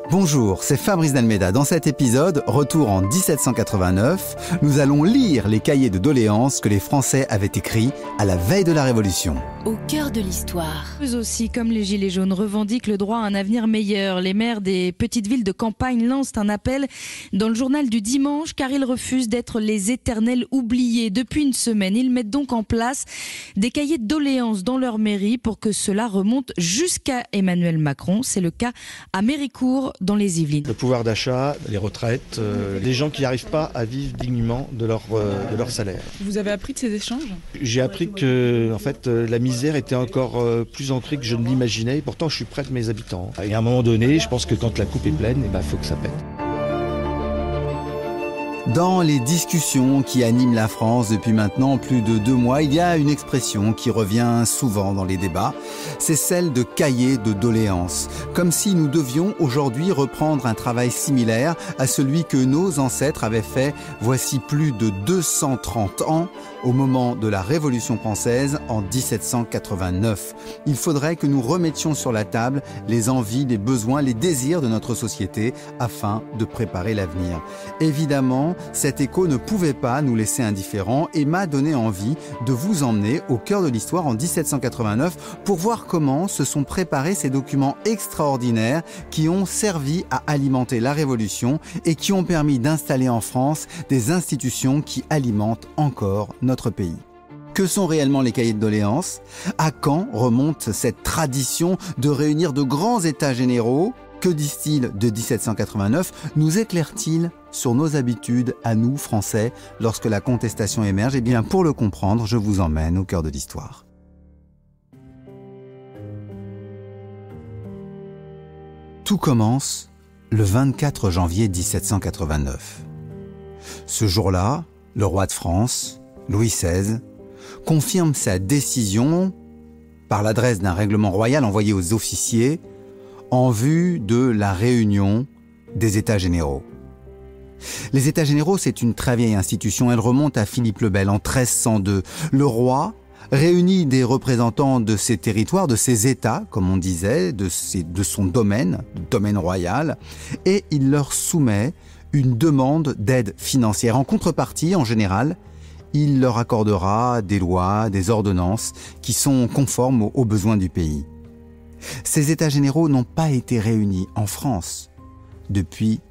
Bonjour, c'est Fabrice d'Almeida. Dans cet épisode, retour en 1789, nous allons lire les cahiers de doléances que les Français avaient écrits à la veille de la Révolution. Au cœur de l'histoire. Eux aussi, comme les Gilets jaunes, revendiquent le droit à un avenir meilleur. Les maires des petites villes de campagne lancent un appel dans le journal du dimanche car ils refusent d'être les éternels oubliés. Depuis une semaine, ils mettent donc en place des cahiers de doléances dans leur mairie pour que cela remonte jusqu'à Emmanuel Macron. C'est le cas à Méricourt, dans les Yvelines. Le pouvoir d'achat, les retraites, les gens qui n'arrivent pas à vivre dignement de leur salaire. Vous avez appris de ces échanges ? J'ai appris que en fait, la misère était encore plus ancrée que je ne l'imaginais et pourtant je suis près de mes habitants. Et à un moment donné, je pense que quand la coupe est pleine, faut que ça pète. Dans les discussions qui animent la France depuis maintenant plus de 2 mois, il y a une expression qui revient souvent dans les débats, c'est celle de cahier de doléances. Comme si nous devions aujourd'hui reprendre un travail similaire à celui que nos ancêtres avaient fait voici plus de 230 ans au moment de la Révolution française en 1789. Il faudrait que nous remettions sur la table les envies, les besoins, les désirs de notre société afin de préparer l'avenir. Évidemment, cet écho ne pouvait pas nous laisser indifférents et m'a donné envie de vous emmener au cœur de l'histoire en 1789 pour voir comment se sont préparés ces documents extraordinaires qui ont servi à alimenter la Révolution et qui ont permis d'installer en France des institutions qui alimentent encore notre pays. Que sont réellement les cahiers de doléances ? À quand remonte cette tradition de réunir de grands états généraux ? Que disent-ils de 1789 ? Nous éclairent-ils sur nos habitudes à nous, Français, lorsque la contestation émerge ? Eh bien, pour le comprendre, je vous emmène au cœur de l'histoire. Tout commence le 24 janvier 1789. Ce jour-là, le roi de France, Louis XVI, confirme sa décision par l'adresse d'un règlement royal envoyé aux officiers en vue de la réunion des États généraux. Les États généraux, c'est une très vieille institution. Elle remonte à Philippe le Bel en 1302. Le roi réunit des représentants de ses territoires, de ses États, comme on disait, de son domaine royal, et il leur soumet une demande d'aide financière. En contrepartie, en général, il leur accordera des lois, des ordonnances qui sont conformes aux besoins du pays. Ces États généraux n'ont pas été réunis en France depuis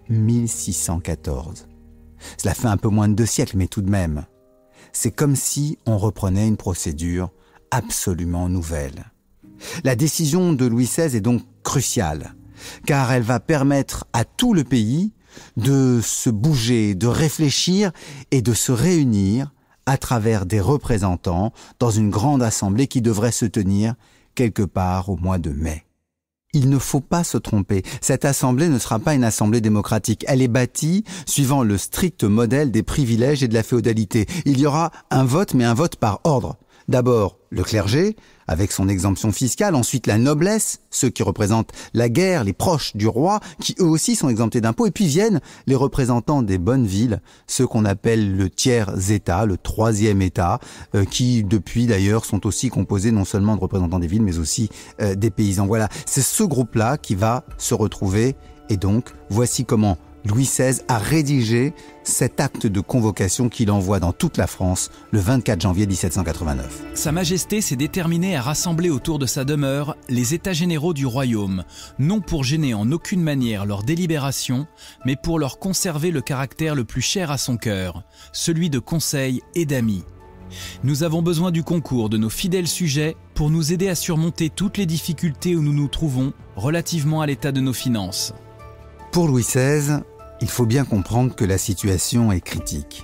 1614. Cela fait un peu moins de 2 siècles, mais tout de même. C'est comme si on reprenait une procédure absolument nouvelle. La décision de Louis XVI est donc cruciale, car elle va permettre à tout le pays de se bouger, de réfléchir et de se réunir à travers des représentants dans une grande assemblée qui devrait se tenir quelque part au mois de mai. Il ne faut pas se tromper, cette assemblée ne sera pas une assemblée démocratique. Elle est bâtie suivant le strict modèle des privilèges et de la féodalité. Il y aura un vote, mais un vote par ordre. D'abord, le clergé, avec son exemption fiscale, ensuite la noblesse, ceux qui représentent la guerre, les proches du roi, qui eux aussi sont exemptés d'impôts, et puis viennent les représentants des bonnes villes, ceux qu'on appelle le tiers-État, le 3e État, qui depuis d'ailleurs sont aussi composés non seulement de représentants des villes, mais aussi des paysans. Voilà, c'est ce groupe-là qui va se retrouver, et donc voici comment Louis XVI a rédigé cet acte de convocation qu'il envoie dans toute la France le 24 janvier 1789. Sa Majesté s'est déterminée à rassembler autour de sa demeure les États généraux du royaume, non pour gêner en aucune manière leur délibération, mais pour leur conserver le caractère le plus cher à son cœur, celui de conseil et d'amis. Nous avons besoin du concours de nos fidèles sujets pour nous aider à surmonter toutes les difficultés où nous nous trouvons relativement à l'état de nos finances. Pour Louis XVI, il faut bien comprendre que la situation est critique.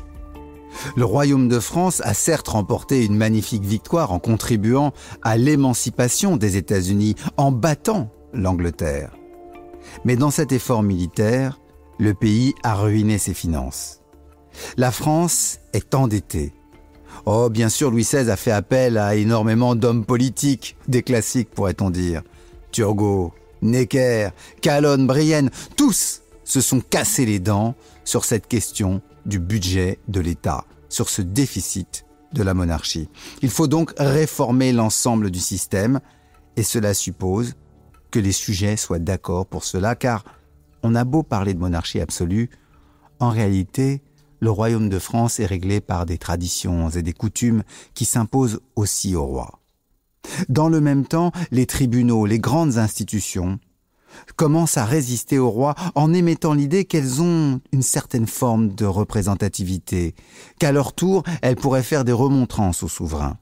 Le royaume de France a certes remporté une magnifique victoire en contribuant à l'émancipation des États-Unis, en battant l'Angleterre. Mais dans cet effort militaire, le pays a ruiné ses finances. La France est endettée. Oh, bien sûr, Louis XVI a fait appel à énormément d'hommes politiques, des classiques pourrait-on dire. Turgot, Necker, Calonne, Brienne, tous se sont cassés les dents sur cette question du budget de l'État, sur ce déficit de la monarchie. Il faut donc réformer l'ensemble du système et cela suppose que les sujets soient d'accord pour cela car On a beau parler de monarchie absolue, en réalité, le royaume de France est réglé par des traditions et des coutumes qui s'imposent aussi au roi. Dans le même temps, les tribunaux, les grandes institutions, commencent à résister au roi en émettant l'idée qu'elles ont une certaine forme de représentativité, qu'à leur tour, elles pourraient faire des remontrances au souverain.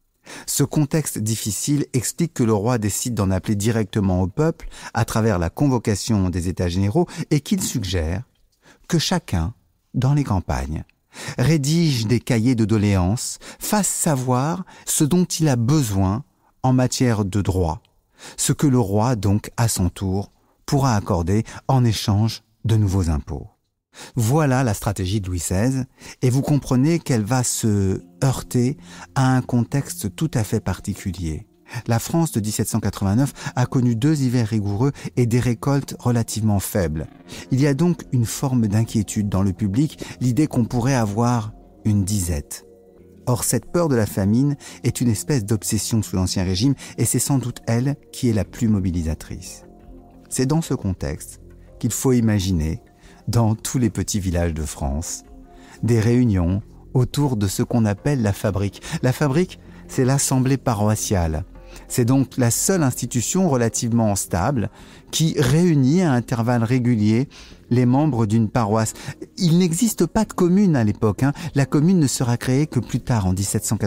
Ce contexte difficile explique que le roi décide d'en appeler directement au peuple à travers la convocation des États généraux et qu'il suggère que chacun, dans les campagnes, rédige des cahiers de doléances, fasse savoir ce dont il a besoin en matière de droit, ce que le roi, donc, à son tour, pourra accorder en échange de nouveaux impôts. Voilà la stratégie de Louis XVI, et vous comprenez qu'elle va se heurter à un contexte tout à fait particulier. La France de 1789 a connu 2 hivers rigoureux et des récoltes relativement faibles. Il y a donc une forme d'inquiétude dans le public, l'idée qu'on pourrait avoir une disette. Or, cette peur de la famine est une espèce d'obsession sous l'Ancien Régime, et c'est sans doute elle qui est la plus mobilisatrice. C'est dans ce contexte qu'il faut imaginer, dans tous les petits villages de France, des réunions autour de ce qu'on appelle la fabrique. La fabrique, c'est l'assemblée paroissiale. C'est donc la seule institution relativement stable qui réunit à intervalles réguliers les membres d'une paroisse. Il n'existe pas de commune à l'époque. La commune ne sera créée que plus tard, en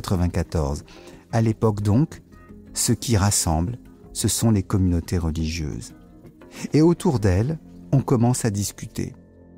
1794. À l'époque donc, ce qui rassemble, ce sont les communautés religieuses. Et autour d'elles, on commence à discuter.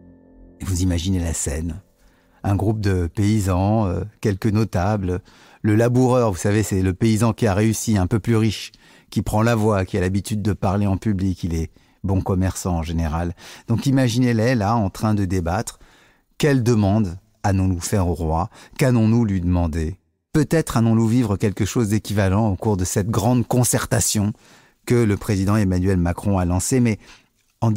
Vous imaginez la scène. Un groupe de paysans, quelques notables, le laboureur, vous savez, c'est le paysan qui a réussi, un peu plus riche, qui prend la voix, qui a l'habitude de parler en public, il est bon commerçant en général. Donc imaginez-les là, en train de débattre. Quelle demande allons-nous faire au roi? Qu'allons-nous lui demander? Peut-être allons-nous vivre quelque chose d'équivalent au cours de cette grande concertation que le président Emmanuel Macron a lancée. Mais en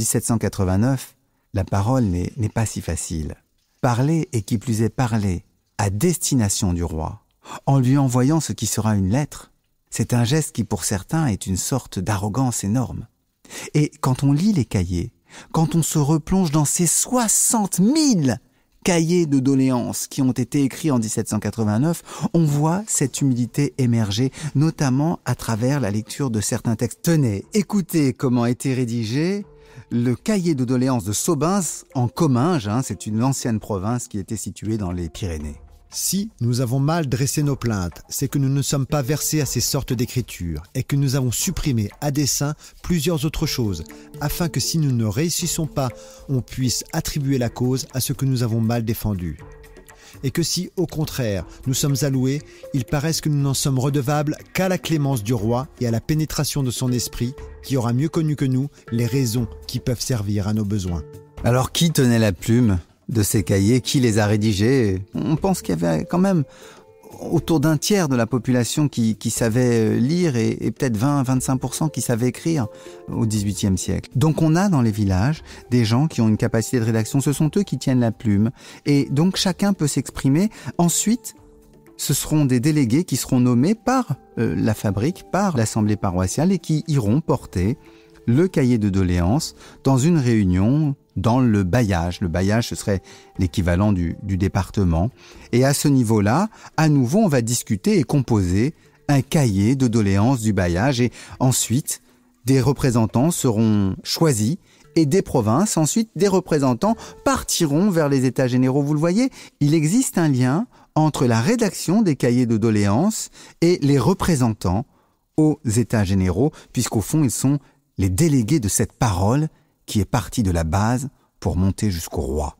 1789, la parole n'est pas si facile. Parler, et qui plus est parler, à destination du roi, en lui envoyant ce qui sera une lettre, c'est un geste qui pour certains est une sorte d'arrogance énorme. Et quand on lit les cahiers, quand on se replonge dans ces 60 000 cahiers de doléances qui ont été écrits en 1789, on voit cette humilité émerger, notamment à travers la lecture de certains textes. Tenez, écoutez comment a été rédigé le cahier de doléances de Saubins en Comminges, c'est une ancienne province qui était située dans les Pyrénées. Si nous avons mal dressé nos plaintes, c'est que nous ne sommes pas versés à ces sortes d'écritures et que nous avons supprimé à dessein plusieurs autres choses, afin que si nous ne réussissons pas, on puisse attribuer la cause à ce que nous avons mal défendu. Et que si, au contraire, nous sommes alloués, il paraisse que nous n'en sommes redevables qu'à la clémence du roi et à la pénétration de son esprit, qui aura mieux connu que nous les raisons qui peuvent servir à nos besoins. Alors qui tenait la plume de ces cahiers? Qui les a rédigés? On pense qu'il y avait quand même autour d'un tiers de la population qui savait lire et peut-être 20-25% qui savaient écrire au XVIIIe siècle. Donc on a dans les villages des gens qui ont une capacité de rédaction, ce sont eux qui tiennent la plume et donc chacun peut s'exprimer. Ensuite, ce seront des délégués qui seront nommés par la fabrique, par l'assemblée paroissiale et qui iront porter le cahier de doléances dans une réunion dans le bailliage. Le bailliage, ce serait l'équivalent du département. Et à ce niveau-là, à nouveau, on va discuter et composer un cahier de doléances du bailliage. Et ensuite, des représentants seront choisis et des provinces, ensuite, des représentants partiront vers les États généraux. Vous le voyez, il existe un lien entre la rédaction des cahiers de doléances et les représentants aux États généraux, puisqu'au fond, ils sont les délégués de cette parole qui est partie de la base pour monter jusqu'au roi.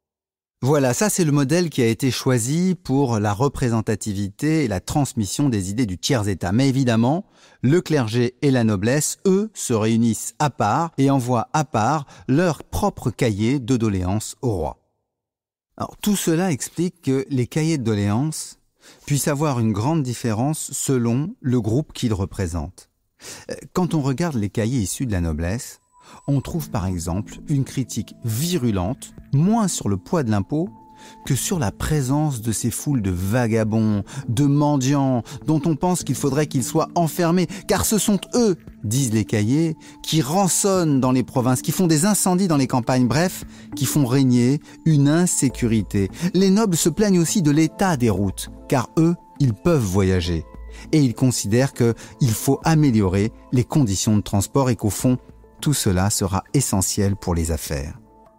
Voilà, ça c'est le modèle qui a été choisi pour la représentativité et la transmission des idées du tiers-État. Mais évidemment, le clergé et la noblesse, eux, se réunissent à part et envoient à part leur propre cahier de doléances au roi. Alors, tout cela explique que les cahiers de doléances puissent avoir une grande différence selon le groupe qu'ils représentent. Quand on regarde les cahiers issus de la noblesse, on trouve par exemple une critique virulente, moins sur le poids de l'impôt, que sur la présence de ces foules de vagabonds, de mendiants, dont on pense qu'il faudrait qu'ils soient enfermés, car ce sont eux, disent les cahiers, qui rançonnent dans les provinces, qui font des incendies dans les campagnes, bref, qui font régner une insécurité. Les nobles se plaignent aussi de l'état des routes, car eux, ils peuvent voyager. Et ils considèrent qu'il faut améliorer les conditions de transport et qu'au fond, tout cela sera essentiel pour les affaires.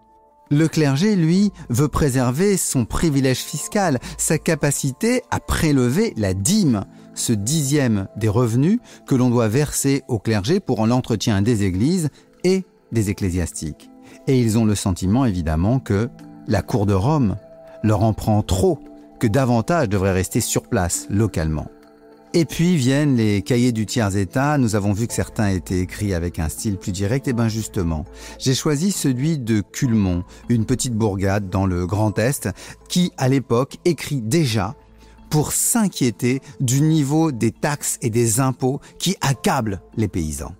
Le clergé, lui, veut préserver son privilège fiscal, sa capacité à prélever la dîme, ce 10e des revenus que l'on doit verser au clergé pour l'entretien des églises et des ecclésiastiques. Et ils ont le sentiment, évidemment, que la cour de Rome leur en prend trop, que davantage devrait rester sur place, localement. Et puis viennent les cahiers du tiers-état. Nous avons vu que certains étaient écrits avec un style plus direct. Et bien justement, j'ai choisi celui de Culmont, une petite bourgade dans le Grand Est, qui à l'époque écrit déjà pour s'inquiéter du niveau des taxes et des impôts qui accablent les paysans.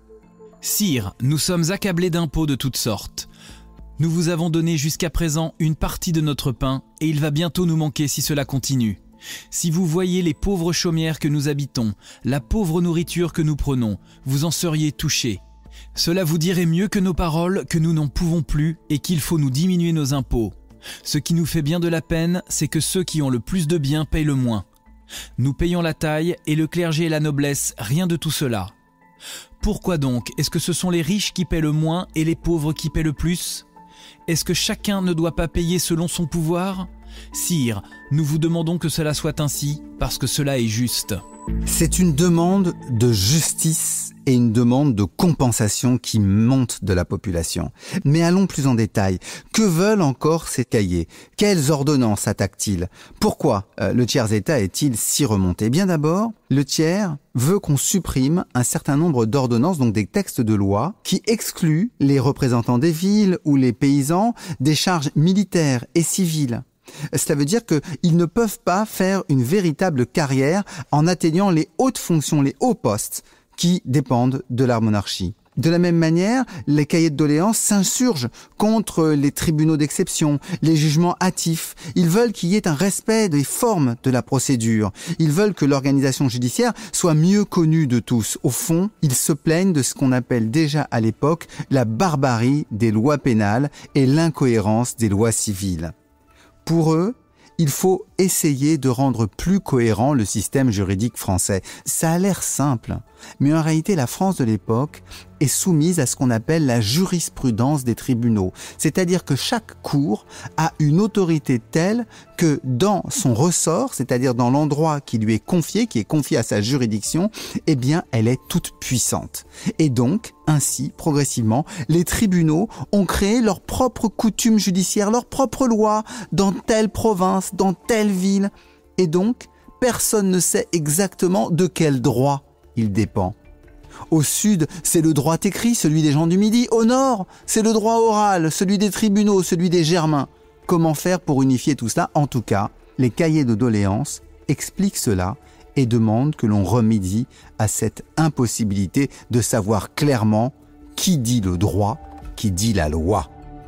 Sire, nous sommes accablés d'impôts de toutes sortes. Nous vous avons donné jusqu'à présent une partie de notre pain et il va bientôt nous manquer si cela continue. Si vous voyez les pauvres chaumières que nous habitons, la pauvre nourriture que nous prenons, vous en seriez touchés. Cela vous dirait mieux que nos paroles que nous n'en pouvons plus et qu'il faut nous diminuer nos impôts. Ce qui nous fait bien de la peine, c'est que ceux qui ont le plus de biens payent le moins. Nous payons la taille et le clergé et la noblesse, rien de tout cela. Pourquoi donc est-ce que ce sont les riches qui paient le moins et les pauvres qui paient le plus ? Est-ce que chacun ne doit pas payer selon son pouvoir ? Sire, nous vous demandons que cela soit ainsi, parce que cela est juste. C'est une demande de justice et une demande de compensation qui monte de la population. Mais allons plus en détail. Que veulent encore ces cahiers ? Quelles ordonnances attaquent-ils ? Pourquoi le tiers-état est-il si remonté ? Bien d'abord, le tiers veut qu'on supprime un certain nombre d'ordonnances, donc des textes de loi, qui excluent les représentants des villes ou les paysans des charges militaires et civiles. Cela veut dire qu'ils ne peuvent pas faire une véritable carrière en atteignant les hautes fonctions, les hauts postes qui dépendent de la monarchie. De la même manière, les cahiers de doléances s'insurgent contre les tribunaux d'exception, les jugements hâtifs. Ils veulent qu'il y ait un respect des formes de la procédure. Ils veulent que l'organisation judiciaire soit mieux connue de tous. Au fond, ils se plaignent de ce qu'on appelle déjà à l'époque la barbarie des lois pénales et l'incohérence des lois civiles. Pour eux, il faut essayer de rendre plus cohérent le système juridique français. Ça a l'air simple, mais en réalité, la France de l'époque est soumise à ce qu'on appelle la jurisprudence des tribunaux. C'est-à-dire que chaque cour a une autorité telle que dans son ressort, c'est-à-dire dans l'endroit qui lui est confié à sa juridiction, eh bien, elle est toute puissante. Et donc, ainsi, progressivement, les tribunaux ont créé leurs propres coutumes judiciaires, leurs propres lois dans telle province, dans telle ville. Et donc, personne ne sait exactement de quel droit il dépend. Au sud, c'est le droit écrit, celui des gens du Midi. Au nord, c'est le droit oral, celui des tribunaux, celui des Germains. Comment faire pour unifier tout cela ? En tout cas, les cahiers de doléances expliquent cela et demandent que l'on remédie à cette impossibilité de savoir clairement qui dit le droit, qui dit la loi.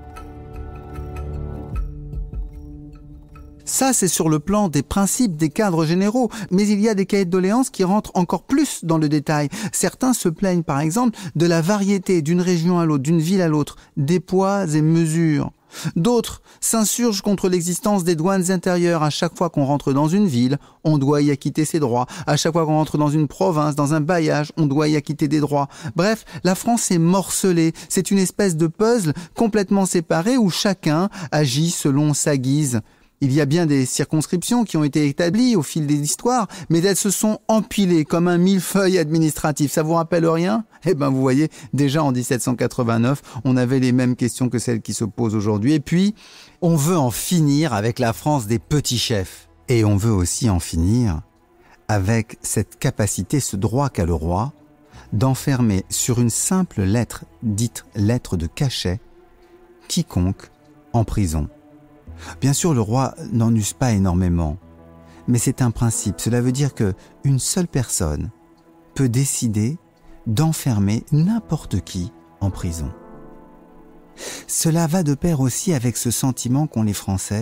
Ça, c'est sur le plan des principes, des cadres généraux. Mais il y a des cahiers de doléances qui rentrent encore plus dans le détail. Certains se plaignent, par exemple, de la variété d'une région à l'autre, d'une ville à l'autre, des poids et mesures. D'autres s'insurgent contre l'existence des douanes intérieures. À chaque fois qu'on rentre dans une ville, on doit y acquitter ses droits. À chaque fois qu'on rentre dans une province, dans un bailliage, on doit y acquitter des droits. Bref, la France est morcelée. C'est une espèce de puzzle complètement séparé où chacun agit selon sa guise. Il y a bien des circonscriptions qui ont été établies au fil des histoires, mais elles se sont empilées comme un millefeuille administratif. Ça vous rappelle rien ? Eh ben, vous voyez, déjà en 1789, on avait les mêmes questions que celles qui se posent aujourd'hui. Et puis, on veut en finir avec la France des petits chefs. Et on veut aussi en finir avec cette capacité, ce droit qu'a le roi, d'enfermer sur une simple lettre, dite lettre de cachet, quiconque en prison. Bien sûr, le roi n'en use pas énormément, mais c'est un principe. Cela veut dire qu'une seule personne peut décider d'enfermer n'importe qui en prison. Cela va de pair aussi avec ce sentiment qu'ont les Français,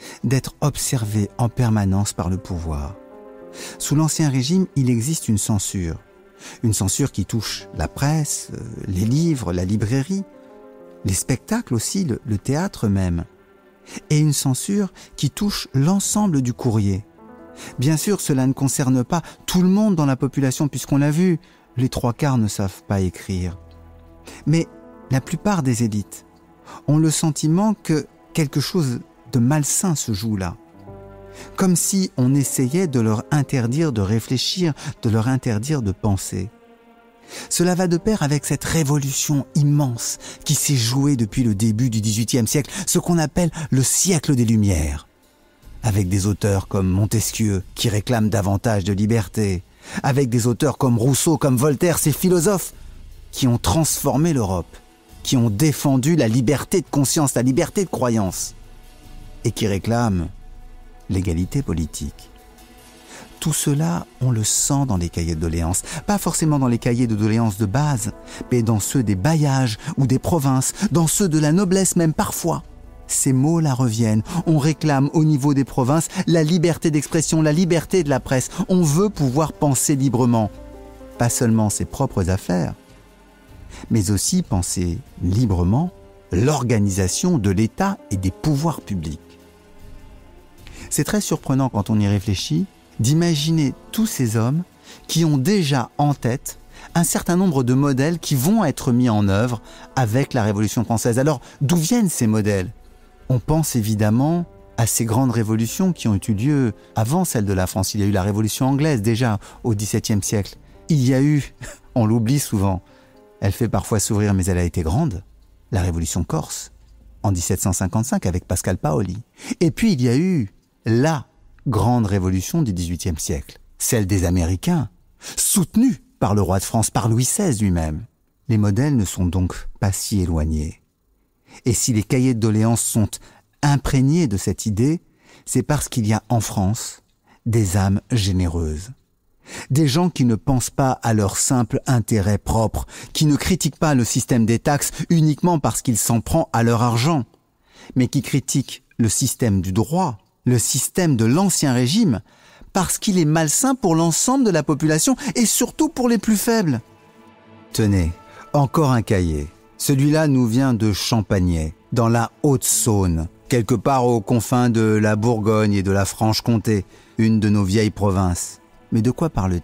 d'être observés en permanence par le pouvoir. Sous l'Ancien Régime, il existe une censure qui touche la presse, les livres, la librairie, les spectacles aussi, le théâtre même, et une censure qui touche l'ensemble du courrier. Bien sûr, cela ne concerne pas tout le monde dans la population, puisqu'on l'a vu, les 3/4 ne savent pas écrire. Mais la plupart des élites ont le sentiment que quelque chose de malsain se joue là. Comme si on essayait de leur interdire de réfléchir, de leur interdire de penser. Cela va de pair avec cette révolution immense qui s'est jouée depuis le début du XVIIIe siècle, ce qu'on appelle le siècle des Lumières. Avec des auteurs comme Montesquieu qui réclament davantage de liberté, avec des auteurs comme Rousseau, comme Voltaire, ces philosophes qui ont transformé l'Europe, qui ont défendu la liberté de conscience, la liberté de croyance, et qui réclament l'égalité politique. Tout cela, on le sent dans les cahiers de doléances, pas forcément dans les cahiers de doléances de base, mais dans ceux des bailliages ou des provinces, dans ceux de la noblesse même parfois. Ces mots-là reviennent. On réclame au niveau des provinces la liberté d'expression, la liberté de la presse. On veut pouvoir penser librement, pas seulement ses propres affaires, mais aussi penser librement l'organisation de l'État et des pouvoirs publics. C'est très surprenant quand on y réfléchit d'imaginer tous ces hommes qui ont déjà en tête un certain nombre de modèles qui vont être mis en œuvre avec la Révolution française. Alors, d'où viennent ces modèles ? On pense évidemment à ces grandes révolutions qui ont eu lieu avant celle de la France. Il y a eu la Révolution anglaise déjà au XVIIe siècle. Il y a eu, on l'oublie souvent, elle fait parfois sourire mais elle a été grande, la Révolution corse en 1755 avec Pascal Paoli. Et puis il y a eu la grande révolution du XVIIIe siècle, celle des Américains, soutenue par le roi de France, par Louis XVI lui-même. Les modèles ne sont donc pas si éloignés. Et si les cahiers de doléances sont imprégnés de cette idée, c'est parce qu'il y a en France des âmes généreuses. Des gens qui ne pensent pas à leur simple intérêt propre, qui ne critiquent pas le système des taxes uniquement parce qu'il s'en prend à leur argent, mais qui critiquent le système du droit, le système de l'Ancien Régime, parce qu'il est malsain pour l'ensemble de la population et surtout pour les plus faibles. Tenez, encore un cahier. Celui-là nous vient de Champagney, dans la Haute-Saône, quelque part aux confins de la Bourgogne et de la Franche-Comté, une de nos vieilles provinces. Mais de quoi parle-t-il ?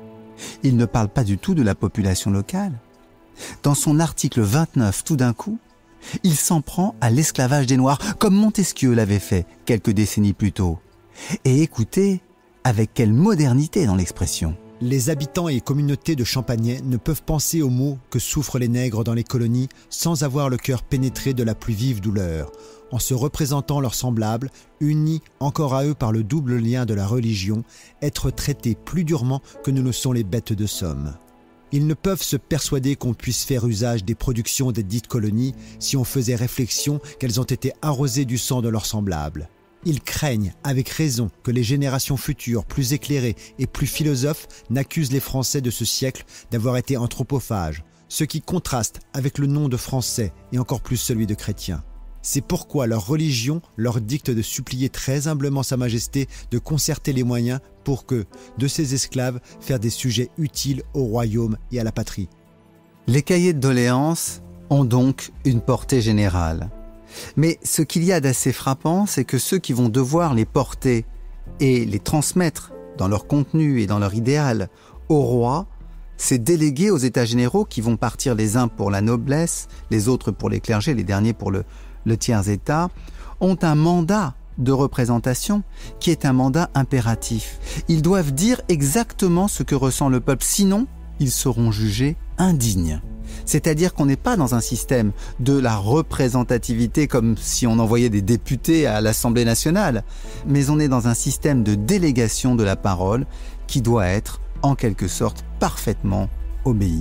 Il ne parle pas du tout de la population locale. Dans son article 29, tout d'un coup, il s'en prend à l'esclavage des Noirs, comme Montesquieu l'avait fait quelques décennies plus tôt. Et écoutez, avec quelle modernité dans l'expression. Les habitants et communautés de Champagney ne peuvent penser aux maux que souffrent les nègres dans les colonies sans avoir le cœur pénétré de la plus vive douleur, en se représentant leurs semblables, unis encore à eux par le double lien de la religion, être traités plus durement que ne le sont les bêtes de somme. Ils ne peuvent se persuader qu'on puisse faire usage des productions des dites colonies si on faisait réflexion qu'elles ont été arrosées du sang de leurs semblables. Ils craignent, avec raison, que les générations futures, plus éclairées et plus philosophes, n'accusent les Français de ce siècle d'avoir été anthropophages, ce qui contraste avec le nom de Français et encore plus celui de chrétiens. C'est pourquoi leur religion leur dicte de supplier très humblement Sa Majesté de concerter les moyens pour que, de ces esclaves, faire des sujets utiles au royaume et à la patrie. Les cahiers de doléances ont donc une portée générale. Mais ce qu'il y a d'assez frappant, c'est que ceux qui vont devoir les porter et les transmettre dans leur contenu et dans leur idéal au roi, ces délégués aux États généraux qui vont partir les uns pour la noblesse, les autres pour les clergés, les derniers pour le tiers-état, ont un mandat de représentation qui est un mandat impératif. Ils doivent dire exactement ce que ressent le peuple, sinon ils seront jugés indignes. C'est-à-dire qu'on n'est pas dans un système de la représentativité comme si on envoyait des députés à l'Assemblée nationale, mais on est dans un système de délégation de la parole qui doit être, en quelque sorte, parfaitement obéi.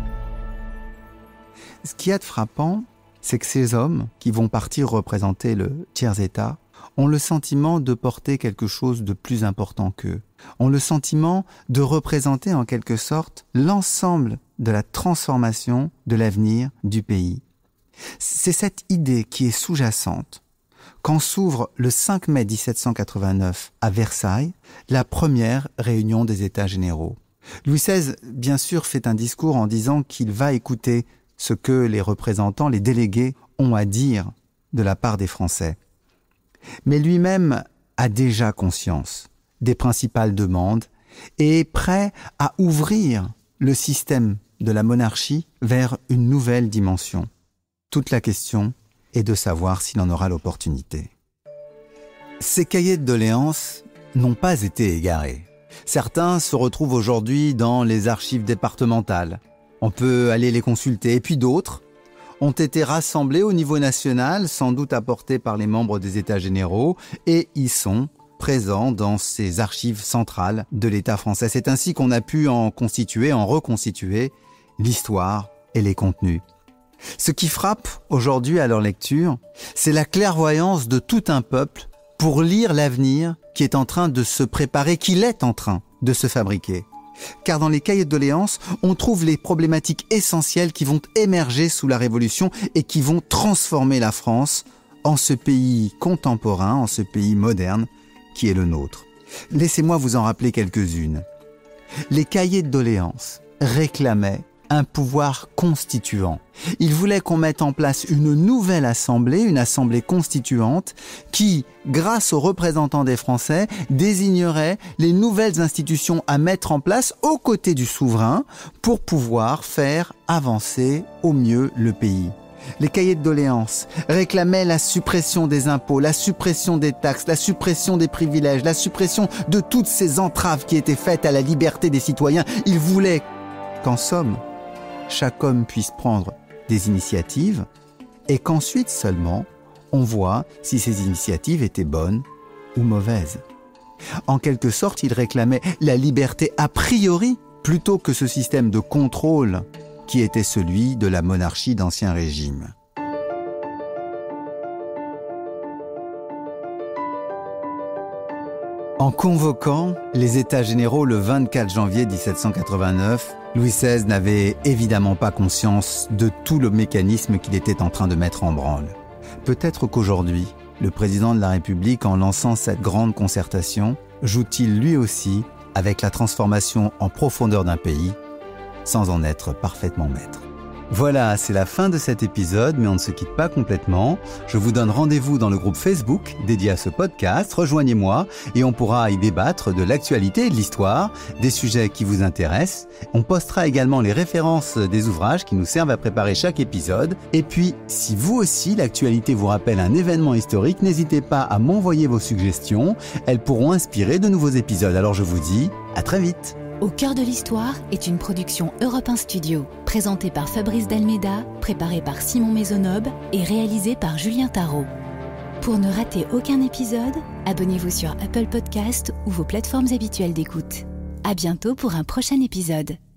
Ce qu'il y a de frappant, c'est que ces hommes qui vont partir représenter le tiers-état ont le sentiment de porter quelque chose de plus important qu'eux, ont le sentiment de représenter en quelque sorte l'ensemble de la transformation de l'avenir du pays. C'est cette idée qui est sous-jacente quand s'ouvre le 5 mai 1789 à Versailles la première réunion des États généraux. Louis XVI, bien sûr, fait un discours en disant qu'il va écouter ce que les représentants, les délégués, ont à dire de la part des Français. Mais lui-même a déjà conscience des principales demandes et est prêt à ouvrir le système de la monarchie vers une nouvelle dimension. Toute la question est de savoir s'il en aura l'opportunité. Ces cahiers de doléances n'ont pas été égarés. Certains se retrouvent aujourd'hui dans les archives départementales. On peut aller les consulter. Et puis d'autres ont été rassemblés au niveau national, sans doute apportés par les membres des États généraux, et y sont présents dans ces archives centrales de l'État français. C'est ainsi qu'on a pu en reconstituer l'histoire et les contenus. Ce qui frappe aujourd'hui à leur lecture, c'est la clairvoyance de tout un peuple pour lire l'avenir qui est en train de se préparer, qu'il est en train de se fabriquer. Car dans les cahiers de doléances, on trouve les problématiques essentielles qui vont émerger sous la Révolution et qui vont transformer la France en ce pays contemporain, en ce pays moderne qui est le nôtre. Laissez-moi vous en rappeler quelques-unes. Les cahiers de doléances réclamaient un pouvoir constituant. Ils voulaient qu'on mette en place une nouvelle assemblée, une assemblée constituante, qui, grâce aux représentants des Français, désignerait les nouvelles institutions à mettre en place aux côtés du souverain pour pouvoir faire avancer au mieux le pays. Les cahiers de doléances réclamaient la suppression des impôts, la suppression des taxes, la suppression des privilèges, la suppression de toutes ces entraves qui étaient faites à la liberté des citoyens. Ils voulaient qu'en somme, chaque homme puisse prendre des initiatives et qu'ensuite seulement on voit si ces initiatives étaient bonnes ou mauvaises. En quelque sorte, il réclamait la liberté a priori plutôt que ce système de contrôle qui était celui de la monarchie d'Ancien Régime. En convoquant les États généraux le 24 janvier 1789, Louis XVI n'avait évidemment pas conscience de tout le mécanisme qu'il était en train de mettre en branle. Peut-être qu'aujourd'hui, le président de la République, en lançant cette grande concertation, joue-t-il lui aussi avec la transformation en profondeur d'un pays, sans en être parfaitement maître. Voilà, c'est la fin de cet épisode, mais on ne se quitte pas complètement. Je vous donne rendez-vous dans le groupe Facebook dédié à ce podcast. Rejoignez-moi et on pourra y débattre de l'actualité et de l'histoire, des sujets qui vous intéressent. On postera également les références des ouvrages qui nous servent à préparer chaque épisode. Et puis, si vous aussi, l'actualité vous rappelle un événement historique, n'hésitez pas à m'envoyer vos suggestions. Elles pourront inspirer de nouveaux épisodes. Alors je vous dis à très vite. Au cœur de l'histoire est une production Europe 1 Studio, présentée par Fabrice Dalméda, préparée par Simon Maisonneuve et réalisée par Julien Tarot. Pour ne rater aucun épisode, abonnez-vous sur Apple Podcast ou vos plateformes habituelles d'écoute. À bientôt pour un prochain épisode.